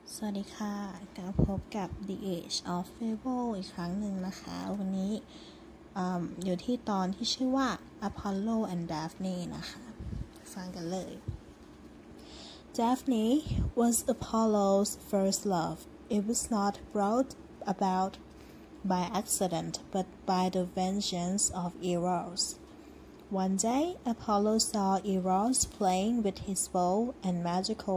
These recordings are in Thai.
สวัสดีค่ะกลับพบกับ The Age of Fable อีกครั้งหนึ่งนะคะวันนี้อยู่ที่ตอนที่ชื่อว่า Apollo and Daphne นะคะฟังกันเลย Daphne was Apollo's first love. It was not brought about by accident but by the vengeance of Eros. One day, Apollo saw Eros playing with his bow and magical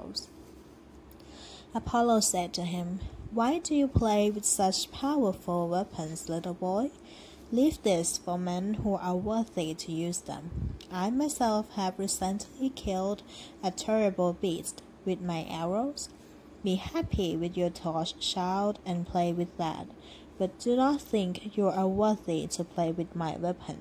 arrows.Apollo said to him, "Why do you play with such powerful weapons, little boy? Leave this for men who are worthy to use them. I myself have recently killed a terrible beast with my arrows. Be happy with your torch, child, and play with that, but do not think you are worthy to play with my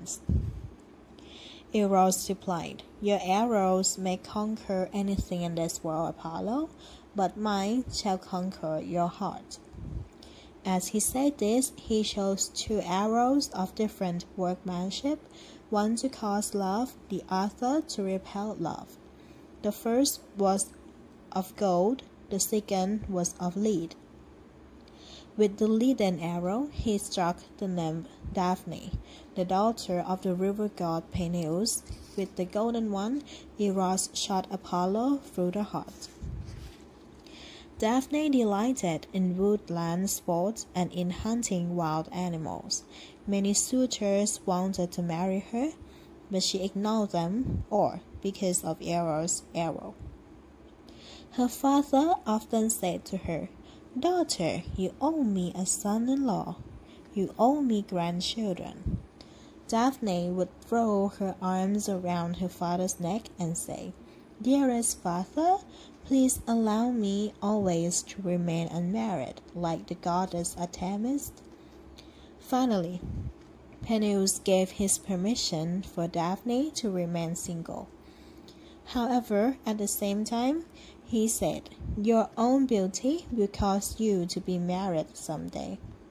weapons."Eros replied, "Your arrows may conquer anything in this world, Apollo.But mine shall conquer your heart." As he said this, he chose 2 arrows of different workmanship, one to cause love, the other to repel love. The first was of gold, the second was of lead. With the leaden arrow, he struck the nymph Daphne, the daughter of the river god Peneus. With the golden one, Eros shot Apollo through the heart.Daphne delighted in woodland sports and in hunting wild animals. Many suitors wanted to marry her, but she ignored them all because of Eros' arrow. Her father often said to her, "Daughter, you owe me a son-in-law. You owe me grandchildren." Daphne would throw her arms around her father's neck and say, "Dearest father,Please allow me always to remain unmarried, like the goddess Artemis." Finally, Peneus gave his permission for Daphne to remain single. However, at the same time, he said, "Your own beauty will cause you to be married someday."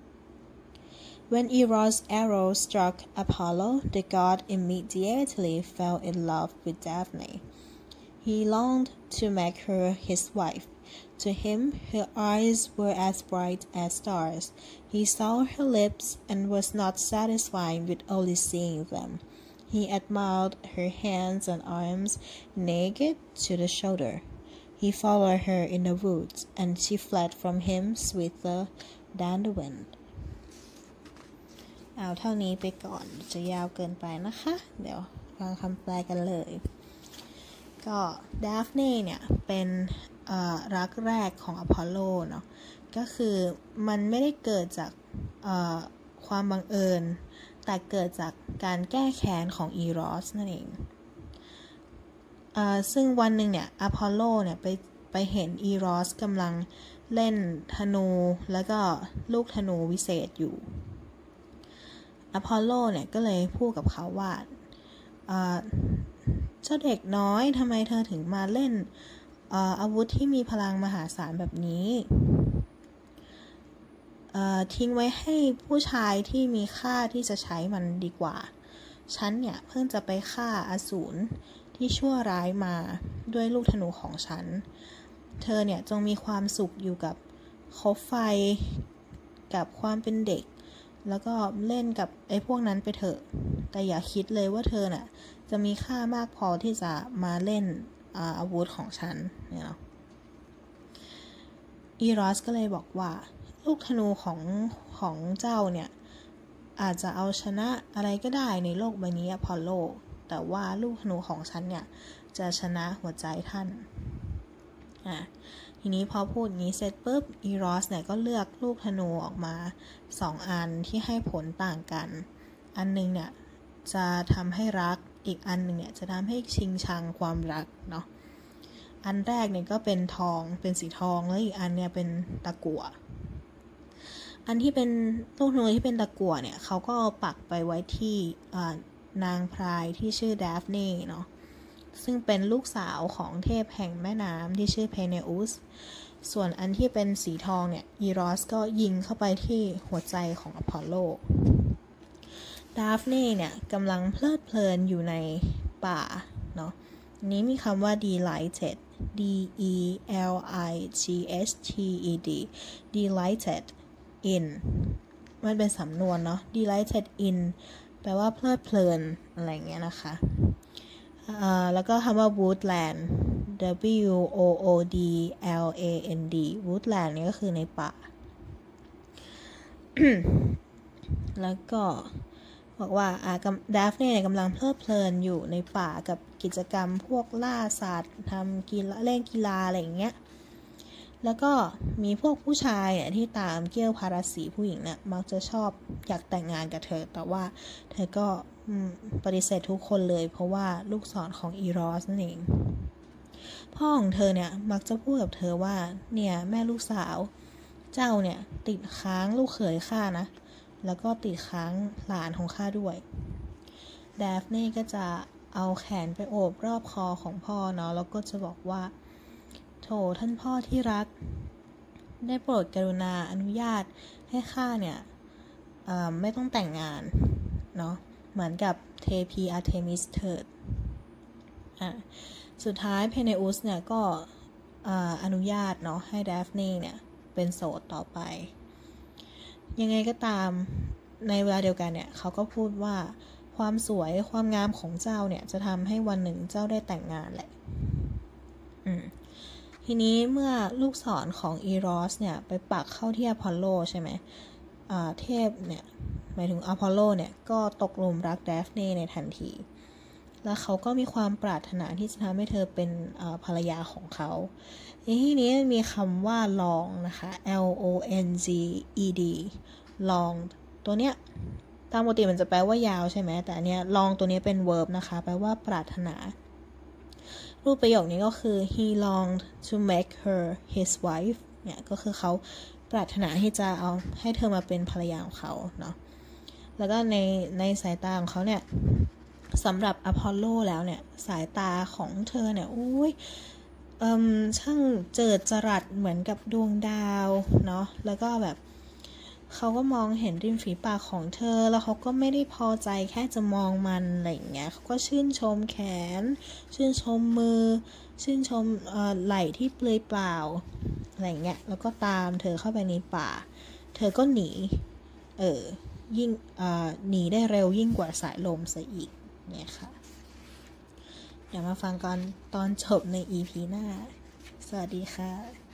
When Eros' arrow struck Apollo, the god immediately fell in love with Daphne.He longed to make her his wife. To him, her eyes were as bright as stars. He saw her lips and was not satisfied with only seeing them. He admired her hands and arms, naked to the shoulder. He followed her in the woods, and she fled from him sweeter than the wind. เอาเท่านี้ไปก่อนจะยาวเกินไปนะคะเดี๋ยวฟังคำแปลกันเลยก็ดาฟเน่เนี่ยเป็นรักแรกของอพอลโลเนาะก็คือมันไม่ได้เกิดจากความบังเอิญแต่เกิดจากการแก้แค้นของอีรอสนั่นเองซึ่งวันหนึ่งเนี่ยอพอลโลเนี่ยไปเห็นอีรอสกำลังเล่นธนูแล้วก็ลูกธนูวิเศษอยู่อพอลโลเนี่ยก็เลยพูดกับเขาว่าเจ้าเด็กน้อยทำไมเธอถึงมาเล่นอาวุธที่มีพลังมหาศาลแบบนี้ทิ้งไว้ให้ผู้ชายที่มีค่าที่จะใช้มันดีกว่าฉันเนี่ยเพิ่งจะไปฆ่าอสูรที่ชั่วร้ายมาด้วยลูกธนูของฉันเธอเนี่ยจงมีความสุขอยู่กับคบไฟกับความเป็นเด็กแล้วก็เล่นกับไอ้พวกนั้นไปเถอะแต่อย่าคิดเลยว่าเธอน่ะจะมีค่ามากพอที่จะมาเล่นอาวุธของฉันเนี่ยอีรอสก็เลยบอกว่าลูกธนูของเจ้าเนี่ยอาจจะเอาชนะอะไรก็ได้ในโลกใบนี้อพอลโลแต่ว่าลูกธนูของฉันเนี่ยจะชนะหัวใจท่านทีนี้พอพูดงี้เสร็จปุ๊บอีรอสเนี่ยก็เลือกลูกธนูออกมา2อันที่ให้ผลต่างกันอันนึงเนี่ยจะทำให้รักอีกอันหนึ่งเนี่ยจะทำให้ชิงชังความรักเนาะอันแรกเนี่ยก็เป็นทองเป็นสีทองแล้วอีกอันเนี่ยเป็นตะกั่วอันที่เป็นลูกธนูที่เป็นตะกั่วเนี่ยเขาก็ปักไปไว้ที่นางพรายที่ชื่อดาฟเน่เนาะซึ่งเป็นลูกสาวของเทพแห่งแม่น้ำที่ชื่อเพเนอุสส่วนอันที่เป็นสีทองเนี่ยอีรอสก็ยิงเข้าไปที่หัวใจของอพอลโลดาฟเน่เนี่ยกำลังเพลิดเพลินอยู่ในป่าเนาะนี้มีคำว่า delighted d e l i g h t e d delighted in มันเป็นสำนวนเนาะ delighted in แปลว่าเพลิดเพลินอะไรเงี้ยนะคะแล้วก็คำว่า woodland w o o d l a n d woodland นี่ก็คือในป่า แล้วก็บอกว่าดัฟเน่กำลังเพลิดเพลินอยู่ในป่ากับกิจกรรมพวกล่าสัตว์ทำเล่นกีฬาอะไรอย่างเงี้ยแล้วก็มีพวกผู้ชายเนี่ยที่ตามเกี่ยวพาราสีผู้หญิงเนี่ยมักจะชอบอยากแต่งงานกับเธอแต่ว่าเธอก็ปฏิเสธทุกคนเลยเพราะว่าลูกศรของอีรอสนั่นเองพ่อของเธอเนี่ยมักจะพูดกับเธอว่าเนี่ยแม่ลูกสาวเจ้าเนี่ยติดค้างลูกเขยข้านะแล้วก็ติดค้างหลานของข้าด้วยดาฟเน่ก็จะเอาแขนไปโอบรอบคอของพ่อเนาะแล้วก็จะบอกว่าโถท่านพ่อที่รักได้โปรดกรุณาอนุญาตให้ข้าเนี่ยไม่ต้องแต่งงานเนาะเหมือนกับเทพีอาร์เทมิสเถิดสุดท้ายเพเนอุสเนี่ยก็อนุญาตเนาะให้ดาฟเน่เนี่ยเป็นโสดต่อไปยังไงก็ตามในเวลาเดียวกันเนี่ยเขาก็พูดว่าความสวยความงามของเจ้าเนี่ยจะทำให้วันหนึ่งเจ้าได้แต่งงานแหละทีนี้เมื่อลูกศรของอีรอสเนี่ยไปปักเข้าที่อพอลโลใช่ไหมเทพเนี่ยหมายถึงอพอลโลเนี่ยก็ตกหลุมรักดาฟเน่ในทันทีแล้วเขาก็มีความปรารถนาที่จะทำให้เธอเป็นภรรยาของเขาในที่นี้มีคำว่า long นะคะ l o n g e d long ตัวเนี้ยตามปกติมันจะแปลว่ายาวใช่ไหมแต่อันเนี้ย long ตัวนี้เป็น verb นะคะแปลว่าปรารถนารูปประโยคนี้ก็คือ he longed to make her his wife เนี่ยก็คือเขาปรารถนาที่จะเอาให้เธอมาเป็นภรรยาของเขาเนาะแล้วก็ในสายตาของเขาเนี่ยสำหรับอพอลโลแล้วเนี่ยสายตาของเธอเนี่ยช่างเจิดจรัสเหมือนกับดวงดาวเนาะแล้วก็แบบเขาก็มองเห็นริมฝีปากของเธอแล้วเขาก็ไม่ได้พอใจแค่จะมองมันอะไรอย่างเงี้ยเขาก็ชื่นชมแขนชื่นชมมือชื่นชมไหล่ที่เปลือยเปล่าอะไรอย่างเงี้ยแล้วก็ตามเธอเข้าไปในป่าเธอก็หนียิ่งหนีได้เร็วยิ่งกว่าสายลมซะอีกเนี่ยค่ะเดี๋ยวมาฟังกันตอนจบใน EP หน้าสวัสดีค่ะ